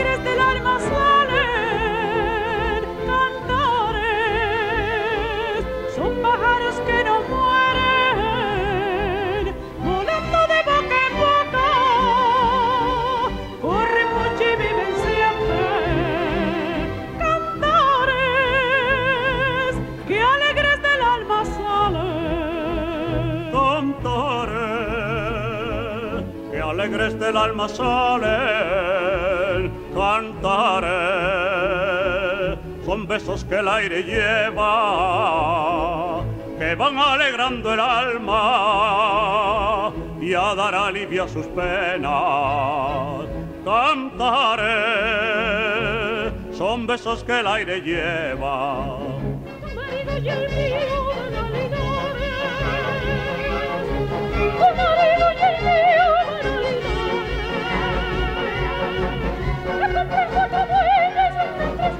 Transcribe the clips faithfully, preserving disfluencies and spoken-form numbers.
alegres del alma salen cantares, son pájaros que no mueren, volando de boca en boca, corren mucho y viven siempre. Cantares, que alegres del alma salen. Cantares, que alegres del alma salen. Cantares, son besos que el aire lleva, que van alegrando el alma y a dar alivio a sus penas. Cantares, son besos que el aire lleva. Tu marido y el mío van a ligares, tu marido y el mío van a ligares. Le compré cuatro bueyes entre tres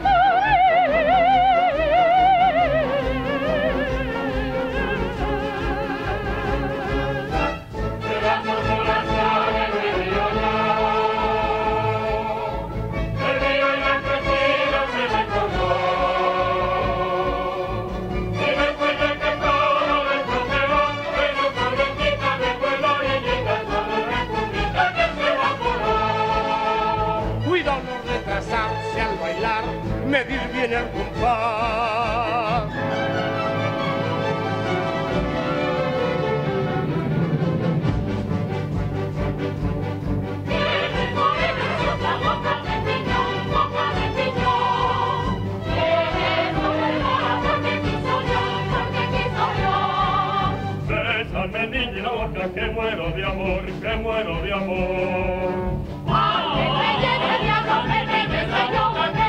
medir bien el compás. Tiene morena otra boca de piñón, boca de piñón. Tiene morena porque quiso yo, porque quiso yo. Bésame, niña, la boca, que muero de amor, que muero de amor. Ay, que me lleve el diablo, que me bese yo.